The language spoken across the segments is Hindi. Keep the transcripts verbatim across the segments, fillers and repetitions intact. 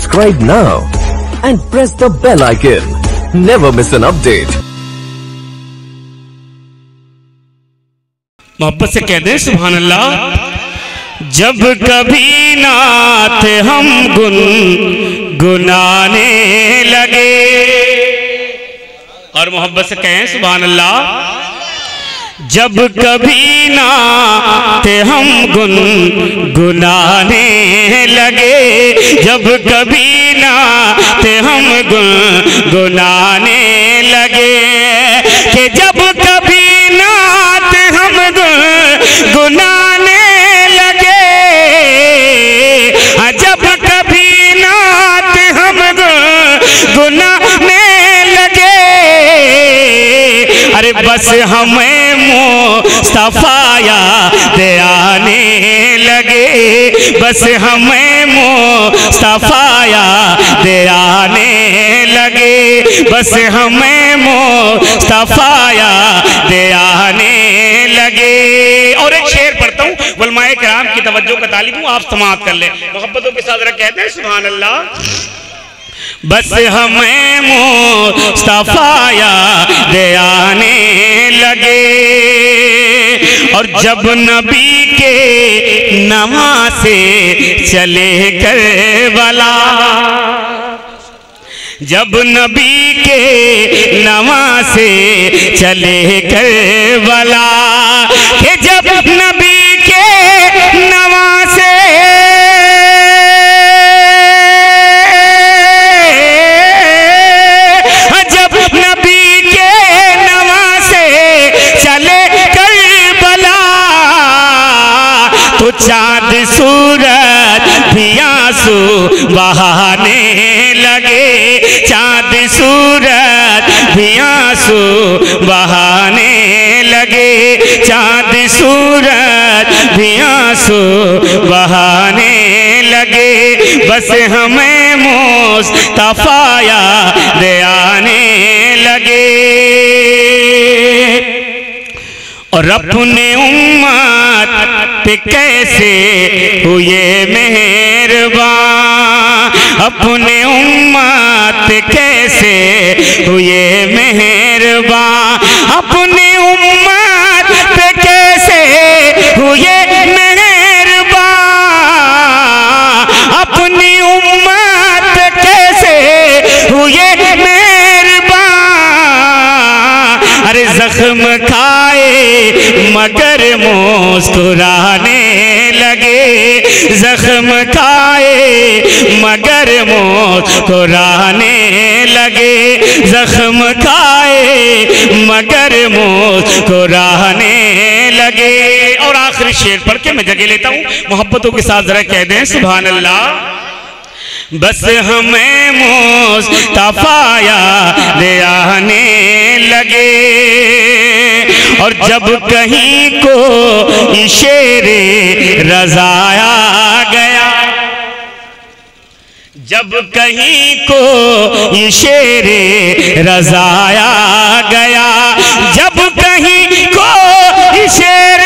Subscribe now and press the bell icon. Never miss an update. मोहब्बत से कह दें सुभान अल्लाह। जब कभी नात हम गुन गुनाने लगे, और मोहब्बत से कहें सुभान अल्लाह। जब कभी नात हम गुन गुनाने लगे, जब कभी नात हम गुन गुनाने लगे, कि जब कभी नात हम गुन गुनाने लगे, जब कभी नात हम गुन गुनाने लगे, अरे बस हमें मुस्तफा याद आने लगे, बस हमें मुस्तफा याद आने लगे, बस हमें मुस्तफा याद आने लगे। और एक शेर पढ़ता हूँ, उलमाए किराम की तवज्जो का तालिब हूँ, आप समाअत कर ले मोहब्बतों के साथ। जरा कहते हैं सुभान अल्लाह। बस हमें मुस्तफा याद आने लगे, और जब नबी के नमा से चले करबला, जब नबी के नमा से चले करबला, कि जब नबी के नमा से चाँद सूरज भी आंसू बहाने लगे, चाँद सूरज भी आंसू बहाने लगे, चाँद सूरज भी आंसू बहाने लगे, बस हमें मुस्तफा याद आने लगे। और अपने उम्मत पे कैसे हुए मेहरबान, अपने उम्मत पे कैसे हुए मेहरबान, अपने उम्मत पे कैसे हुए मेहरबान, अपनी उम्मत पे कैसे हुए मेहरबान। अरे जख्म खाए मगर मुस्कुराने लगे, जख्म खाए मगर मुस्कुराने लगे, जख्म खाए मगर मुस्कुराने लगे। और आखिरी शेर पढ़ के मैं जगह लेता हूँ, मोहब्बतों के साथ जरा कह दें सुभान अल्लाह। बस हमें मुस्तफा याद आने लगे, और जब कहीं को शेरे रज़ाया गया, जब कहीं को शेरे रज़ाया गया, जब कहीं को शेरे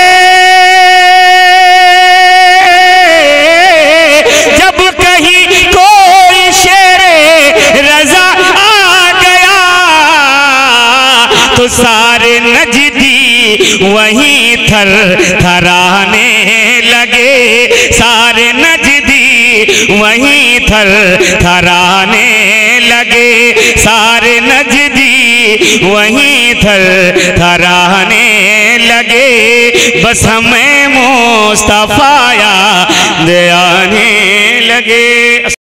तो सारे नजदी वहीं थर थराने लगे, सारे नजदी वहीं थर थराने लगे, सारे नजदी वहीं थर थराने लगे, बस हमें मुस्तफा याद आने लगे।